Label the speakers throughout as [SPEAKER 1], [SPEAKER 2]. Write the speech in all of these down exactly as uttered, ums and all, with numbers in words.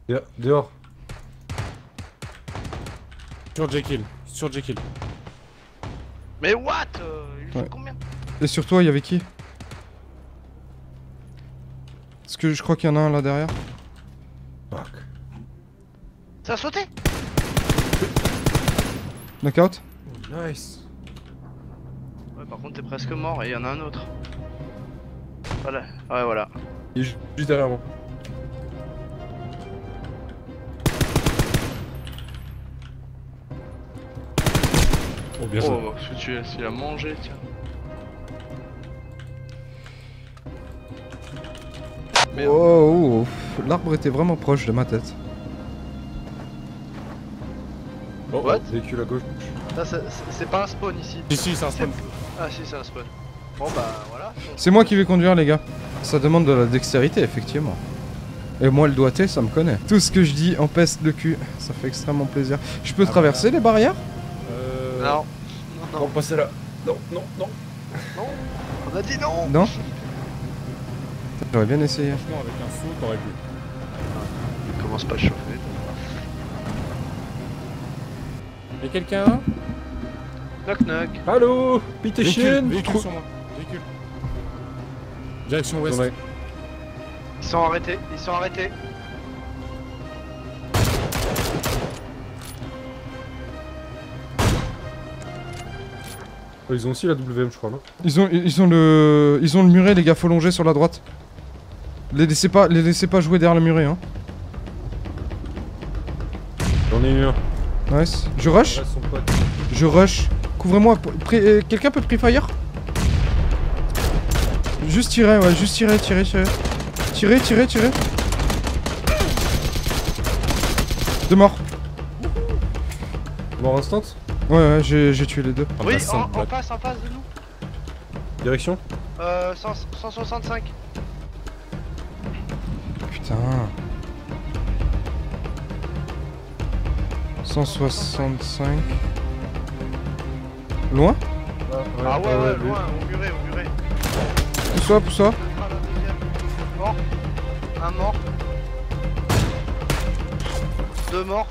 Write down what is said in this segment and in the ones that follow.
[SPEAKER 1] De dehors.
[SPEAKER 2] Sur Jekyll. Sur Jekyll.
[SPEAKER 3] Mais what euh, Il faut
[SPEAKER 4] Ouais.
[SPEAKER 3] combien?
[SPEAKER 4] Et sur toi, il y avait qui? Parce que je crois qu'il y en a un là derrière.
[SPEAKER 1] Fuck.
[SPEAKER 3] Ça a sauté?
[SPEAKER 4] Knockout.
[SPEAKER 1] Oh, nice.
[SPEAKER 3] Ouais, par contre, t'es presque mort et il y en a un autre. Voilà. Ouais, voilà.
[SPEAKER 1] Il est ju- juste derrière moi. Oh, bien joué.
[SPEAKER 3] Oh, ce que tu as, il a mangé, tiens. Merde.
[SPEAKER 4] Oh, oh, oh. L'arbre était vraiment proche de ma tête.
[SPEAKER 1] Oh,
[SPEAKER 3] What?
[SPEAKER 1] oh, véhicule à gauche.
[SPEAKER 3] Ça, c'est- c'est c'est pas un spawn ici.
[SPEAKER 2] Si, si, c'est un spawn.
[SPEAKER 3] Ah, si, c'est un spawn. Bon, bah voilà.
[SPEAKER 4] C'est moi qui vais conduire, les gars. Ça demande de la dextérité, effectivement. Et moi, le doigté, ça me connaît. Tout ce que je dis empeste le cul. Ça fait extrêmement plaisir. Je peux
[SPEAKER 2] Ah,
[SPEAKER 4] traverser les barrières?
[SPEAKER 2] Euh...
[SPEAKER 3] Non. Non,
[SPEAKER 1] Non, passez là. Non, non, non.
[SPEAKER 3] non. On a dit non.
[SPEAKER 4] Non? J'aurais bien essayé.
[SPEAKER 2] Franchement, avec un saut, t'aurais pu.
[SPEAKER 3] Il commence pas à chauffer.
[SPEAKER 2] Y'a quelqu'un?
[SPEAKER 3] Knock knock.
[SPEAKER 1] Allô Pite
[SPEAKER 2] Véhicule,
[SPEAKER 1] chienne.
[SPEAKER 2] véhicule sur moi. Véhicule. Direction ouest.
[SPEAKER 1] Ouais.
[SPEAKER 3] Ils sont arrêtés. Ils sont arrêtés.
[SPEAKER 1] Oh, ils ont aussi la W M, je crois, non?
[SPEAKER 4] Ils ont, ils ont le, ils ont le muret, les gars. Faut longer sur la droite. Les laissez pas, les laissez pas jouer derrière le muret, hein.
[SPEAKER 1] J'en ai eu un.
[SPEAKER 4] Nice. Je rush.
[SPEAKER 1] Ouais, son pote.
[SPEAKER 4] Je rush. Couvrez-moi. Pré- euh, Quelqu'un peut pre-fire? Juste tirer, ouais. Juste tirer, tirer, tirer. Tirer, tirer, tirer. Deux morts.
[SPEAKER 1] Mort instant.
[SPEAKER 4] Ouais, ouais, j'ai j'ai tué les deux.
[SPEAKER 2] Ah,
[SPEAKER 3] Oui,
[SPEAKER 2] bah,
[SPEAKER 3] en,
[SPEAKER 2] simple,
[SPEAKER 3] en
[SPEAKER 2] là.
[SPEAKER 3] face, en face de nous.
[SPEAKER 1] Direction.
[SPEAKER 3] Euh, cent, cent soixante-cinq.
[SPEAKER 4] Putain. cent soixante-cinq. Loin?
[SPEAKER 3] Ah ouais, ouais,
[SPEAKER 1] lui.
[SPEAKER 3] loin, au muret, au muret.
[SPEAKER 4] Pousse-toi, pousse-toi.
[SPEAKER 3] Ah, la deuxième. Mort. Un mort. Deux morts.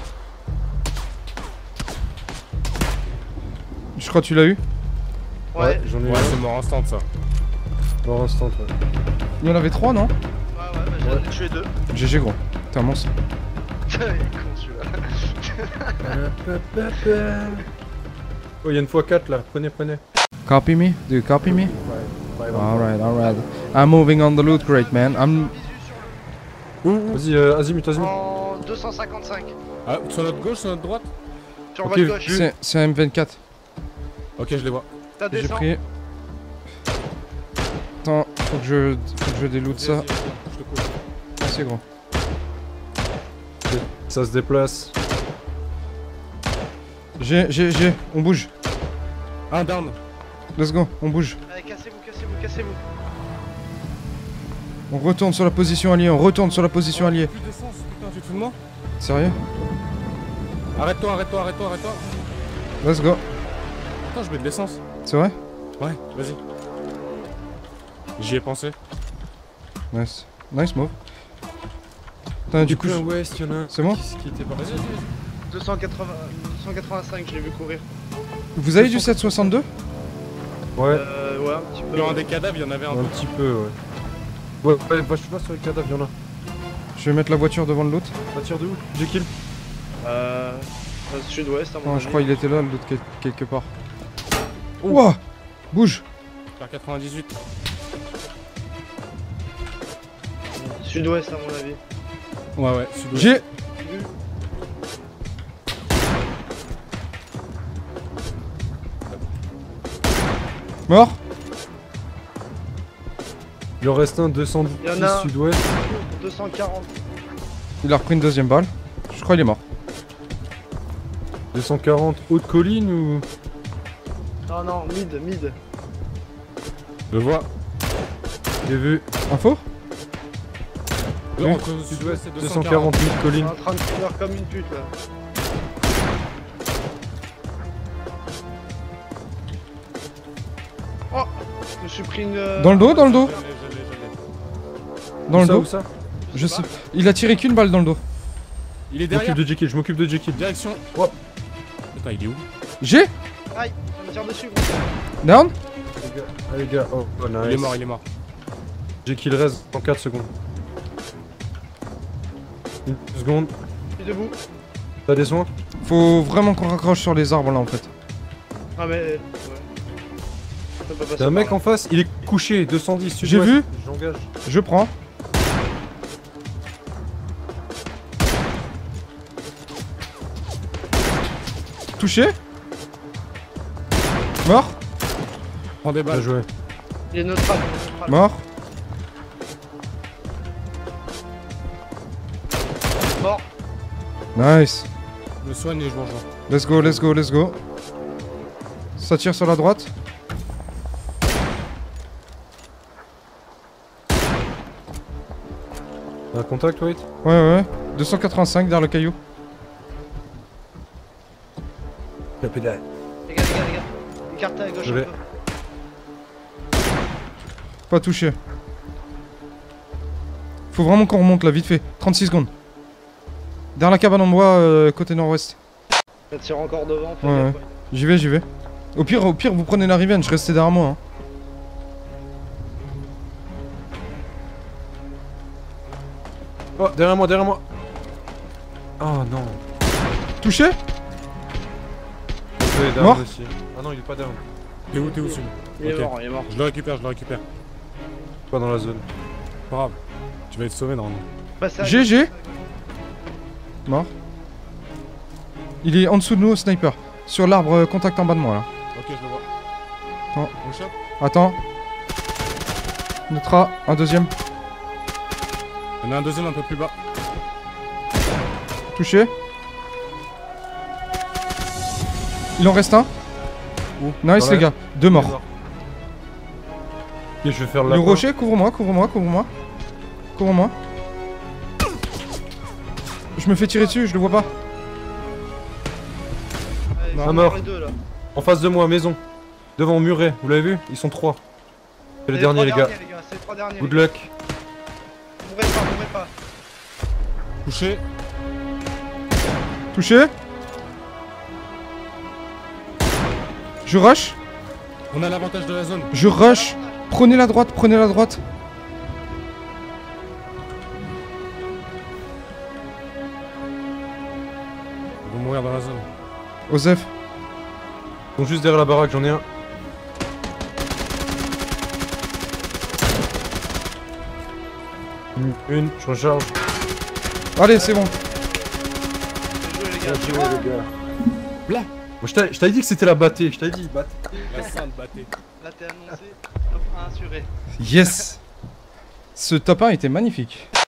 [SPEAKER 4] Je crois que tu l'as eu.
[SPEAKER 3] Ouais.
[SPEAKER 1] Ouais, j'en ai eu
[SPEAKER 2] Ouais, c'est
[SPEAKER 1] un.
[SPEAKER 2] mort instant ça.
[SPEAKER 1] Mort instant, ouais.
[SPEAKER 4] Il y en avait trois, non?
[SPEAKER 3] Ouais, ouais, bah j'en ai tué deux.
[SPEAKER 4] G G, gros. T'es un monstre.
[SPEAKER 3] Il est con celui-là.
[SPEAKER 1] Oh, il y a une fois quatre là. Prenez, prenez.
[SPEAKER 4] Copy me? Do you copy me?
[SPEAKER 1] Ouais. Ouais, ouais.
[SPEAKER 4] Alright, alright. I'm moving on the loot crate, man. I'm...
[SPEAKER 1] Vas-y, euh, azimut, azimut.
[SPEAKER 3] En deux cent cinquante-cinq.
[SPEAKER 2] Ah, sur notre gauche, sur notre droite?
[SPEAKER 3] Sur
[SPEAKER 1] Ok,
[SPEAKER 3] votre gauche.
[SPEAKER 1] vu.
[SPEAKER 4] C'est c'est un M vingt-quatre.
[SPEAKER 2] Ok, je les vois.
[SPEAKER 3] T'as
[SPEAKER 4] J'ai
[SPEAKER 3] descend.
[SPEAKER 4] pris... Attends, faut que je, faut que je déloot ça.
[SPEAKER 2] Vas-y, vas-y, je te couvre.
[SPEAKER 4] Merci, gros.
[SPEAKER 1] Ça se déplace.
[SPEAKER 4] J'ai, j'ai, j'ai. On bouge.
[SPEAKER 2] Un down.
[SPEAKER 4] Let's go, on bouge.
[SPEAKER 3] Allez, cassez-vous, cassez-vous, cassez-vous.
[SPEAKER 4] On retourne sur la position alliée, on retourne sur la position alliée.
[SPEAKER 2] Plus d'essence, putain, tu te fous de moi?
[SPEAKER 4] Sérieux?
[SPEAKER 2] Arrête-toi, arrête-toi, arrête-toi, arrête-toi.
[SPEAKER 4] Let's go.
[SPEAKER 2] Attends, je mets de l'essence.
[SPEAKER 4] C'est vrai?
[SPEAKER 2] Ouais, vas-y. J'y ai pensé.
[SPEAKER 4] Nice. Nice move. Putain, du coup,
[SPEAKER 1] plein
[SPEAKER 4] je-
[SPEAKER 1] ouest, il y en a un.
[SPEAKER 4] c'est moi?
[SPEAKER 1] Qui, qui était parti.
[SPEAKER 2] Vas-y, vas-y, vas-y.
[SPEAKER 3] deux cent quatre-vingts, deux cent quatre-vingt-cinq, je l'ai vu courir.
[SPEAKER 4] Vous avez du sept cent soixante-deux?
[SPEAKER 1] Ouais,
[SPEAKER 3] Euh, ouais, un petit peu.
[SPEAKER 2] Dans un des cadavres, il y en avait un.
[SPEAKER 1] un petit peu, ouais. Ouais, ouais, bah, je suis pas sur les cadavres, il y en a.
[SPEAKER 4] Je vais mettre la voiture devant le loot.
[SPEAKER 1] Ça tire de où? J'ai kill.
[SPEAKER 3] Euh, euh, sud-ouest, à mon
[SPEAKER 4] Non,
[SPEAKER 3] avis.
[SPEAKER 4] je crois qu'il était là, le loot, quel- quelque part. Ouah! Bouge!
[SPEAKER 2] Vers quatre-vingt-dix-huit.
[SPEAKER 3] Sud-ouest, à mon avis.
[SPEAKER 2] Ouais, ouais, sud-ouest.
[SPEAKER 4] J'ai... Mort?
[SPEAKER 1] Il en reste un, deux cent dix
[SPEAKER 3] Il y en a un.
[SPEAKER 1] sud-ouest.
[SPEAKER 3] deux cent quarante.
[SPEAKER 4] Il a repris une deuxième balle. Je crois qu'il est mort.
[SPEAKER 1] deux cent quarante, haute colline ou.
[SPEAKER 3] Non, non, mid, mid.
[SPEAKER 1] Je le vois. J'ai vu.
[SPEAKER 4] Info?
[SPEAKER 2] Deux-
[SPEAKER 1] Oui,
[SPEAKER 2] entre sud-ouest et
[SPEAKER 1] deux cent quarante mille
[SPEAKER 3] Il est
[SPEAKER 1] collines.
[SPEAKER 3] en train de finir comme une pute là. Oh, je me suis pris une. euh,
[SPEAKER 4] Dans le dos, dans le dos?
[SPEAKER 2] Je l'ai, je l'ai, je l'ai.
[SPEAKER 4] Dans
[SPEAKER 1] Où
[SPEAKER 4] le
[SPEAKER 1] ça,
[SPEAKER 4] dos?
[SPEAKER 1] où ça?
[SPEAKER 4] Je sais. Il a tiré qu'une balle dans le dos.
[SPEAKER 2] Il est
[SPEAKER 1] Je
[SPEAKER 2] derrière.
[SPEAKER 1] m'occupe de Jekyll, je m'occupe de Jekyll.
[SPEAKER 2] Direction.
[SPEAKER 1] Oh.
[SPEAKER 2] Attends, il est où?
[SPEAKER 4] J'ai
[SPEAKER 3] Aïe, on me tire dessus, gros.
[SPEAKER 4] Down.
[SPEAKER 1] Les gars, ah, les gars, oh, oh nice.
[SPEAKER 2] Il est mort, il est mort.
[SPEAKER 1] Jekyll reste dans quatre secondes. Une seconde.
[SPEAKER 3] Je suis debout.
[SPEAKER 1] T'as des soins?
[SPEAKER 4] Faut vraiment qu'on raccroche sur les arbres là en fait.
[SPEAKER 3] Ah, mais. Ouais. Ça peut passer
[SPEAKER 1] T'as un mec
[SPEAKER 3] par
[SPEAKER 1] en face, il est couché, deux cent dix.
[SPEAKER 4] J'ai vu.
[SPEAKER 1] J'engage.
[SPEAKER 4] Je prends. Touché. Mort.
[SPEAKER 2] Prends des
[SPEAKER 1] Bien
[SPEAKER 2] balles.
[SPEAKER 1] joué.
[SPEAKER 3] là. Il est neutral. il est neutral.
[SPEAKER 4] Mort.
[SPEAKER 3] Mort.
[SPEAKER 4] Nice.
[SPEAKER 2] Je me soigne et je vous rejoins.
[SPEAKER 4] Let's go, let's go, let's go. Ça tire sur la droite.
[SPEAKER 1] T'as un contact, Wait?
[SPEAKER 4] Ouais, ouais. deux cent quatre-vingt-cinq derrière le caillou.
[SPEAKER 1] La pédale.
[SPEAKER 3] Les gars, les gars, les gars. Écartez à gauche
[SPEAKER 1] Je
[SPEAKER 3] un
[SPEAKER 1] vais.
[SPEAKER 3] peu.
[SPEAKER 4] Pas touché. Faut vraiment qu'on remonte là, vite fait. trente-six secondes. Derrière la cabane en bois, euh, côté nord-ouest.
[SPEAKER 3] Ça tire encore devant. fais
[SPEAKER 4] Ouais,
[SPEAKER 3] gaffe,
[SPEAKER 4] ouais. J'y vais, j'y vais. Au pire, au pire, vous prenez la rivière, je restais derrière moi. Hein.
[SPEAKER 1] Oh, derrière moi, derrière moi. Oh non.
[SPEAKER 4] Touché.
[SPEAKER 1] Je vais down
[SPEAKER 4] Mort.
[SPEAKER 1] aussi. Ah non, il est pas down.
[SPEAKER 2] T'es où, t'es où, celui?
[SPEAKER 3] Il est
[SPEAKER 2] Ok.
[SPEAKER 3] mort, il est mort.
[SPEAKER 2] Je le récupère, je le récupère.
[SPEAKER 1] Pas dans la zone.
[SPEAKER 2] Pas grave. Tu vas être sauvé normalement.
[SPEAKER 3] Passez à
[SPEAKER 4] G
[SPEAKER 3] gauche.
[SPEAKER 4] G. Mort. Il est en dessous de nous, sniper. Sur l'arbre, euh, contact en bas de moi là.
[SPEAKER 2] Ok, je le vois.
[SPEAKER 4] Attends.
[SPEAKER 2] On le chope.
[SPEAKER 4] Attends. Neutra, un deuxième.
[SPEAKER 2] Il y en a un deuxième un peu plus bas.
[SPEAKER 4] Touché. Il en reste un.
[SPEAKER 1] Où?
[SPEAKER 4] Nice
[SPEAKER 1] Dans
[SPEAKER 4] les
[SPEAKER 1] la-
[SPEAKER 4] gars. Deux morts.
[SPEAKER 1] Ok, je vais faire
[SPEAKER 4] Le
[SPEAKER 1] la
[SPEAKER 4] rocher, couvre-moi, couvre-moi, couvre-moi. Couvre-moi. Je me fais tirer dessus, je le vois pas.
[SPEAKER 3] Allez,
[SPEAKER 1] Non.
[SPEAKER 3] ils sont
[SPEAKER 1] Un mort.
[SPEAKER 3] les deux, là.
[SPEAKER 1] En face de moi, maison. Devant muret, vous l'avez vu? Ils sont trois. C'est le
[SPEAKER 3] C'est
[SPEAKER 1] dernier,
[SPEAKER 3] trois
[SPEAKER 1] les gars.
[SPEAKER 3] derniers, C'est les trois derniers.
[SPEAKER 1] Good
[SPEAKER 3] les gars.
[SPEAKER 1] luck.
[SPEAKER 3] Mourrez pas, mourrez pas.
[SPEAKER 2] Touché.
[SPEAKER 4] Touché. Je rush.
[SPEAKER 2] On a l'avantage de la zone.
[SPEAKER 4] Je rush. Prenez la droite, prenez la droite.
[SPEAKER 2] Ils vont mourir dans la zone.
[SPEAKER 4] Osef.
[SPEAKER 1] Ils sont juste derrière la baraque, j'en ai un. Une, une, je recharge.
[SPEAKER 4] Allez, c'est bon.
[SPEAKER 3] Bien joué, les gars.
[SPEAKER 1] les gars. Moi, je t'avais je t'avais dit que c'était la battée, je t'avais dit. Batte.
[SPEAKER 2] La sainte battée.
[SPEAKER 3] Là, t'es annoncé. Top un assuré.
[SPEAKER 4] Yes. Ce top un était magnifique.